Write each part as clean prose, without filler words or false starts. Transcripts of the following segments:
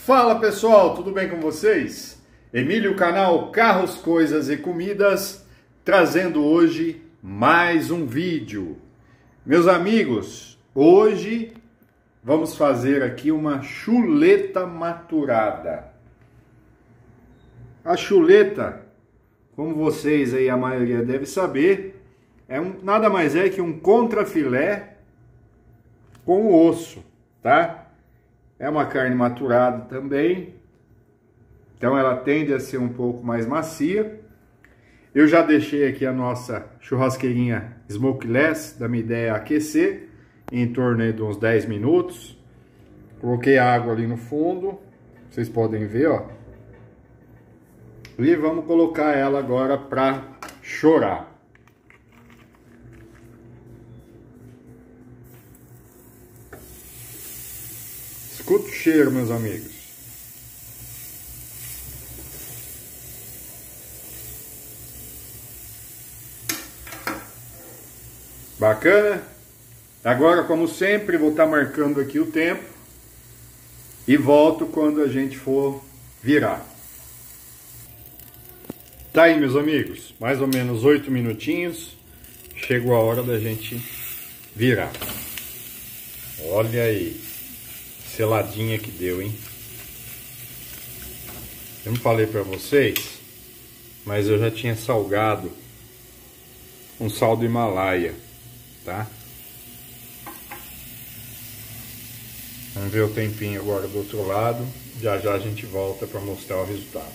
Fala pessoal, tudo bem com vocês? Emílio, canal Carros, Coisas e Comidas, trazendo hoje mais um vídeo. Meus amigos, hoje vamos fazer aqui uma chuleta maturada. A chuleta, como vocês aí a maioria deve saber, nada mais é que um contrafilé com osso, tá? É uma carne maturada também, então ela tende a ser um pouco mais macia. Eu já deixei aqui a nossa churrasqueirinha smokeless, da minha ideia aquecer, em torno de uns 10 minutos. Coloquei água ali no fundo, vocês podem ver, ó. E vamos colocar ela agora para chorar. Escuta o cheiro, meus amigos. Bacana? Agora, como sempre, vou estar marcando aqui o tempo e volto quando a gente for virar. Tá aí, meus amigos, mais ou menos 8 minutinhos. Chegou a hora da gente virar. Olha aí. Seladinha que deu, hein? Eu não falei pra vocês, mas eu já tinha salgado um sal do Himalaia, tá? Vamos ver o tempinho agora do outro lado. Já já a gente volta para mostrar o resultado.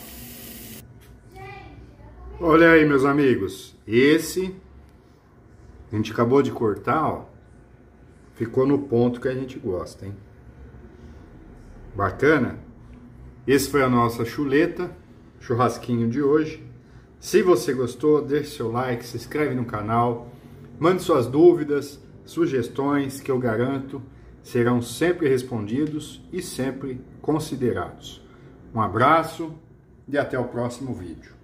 Olha aí, meus amigos. Esse a gente acabou de cortar, ó. Ficou no ponto que a gente gosta, hein? Bacana? Esse foi a nossa chuleta, churrasquinho de hoje. Se você gostou, deixe seu like, se inscreve no canal, mande suas dúvidas, sugestões, que eu garanto serão sempre respondidos e sempre considerados. Um abraço e até o próximo vídeo.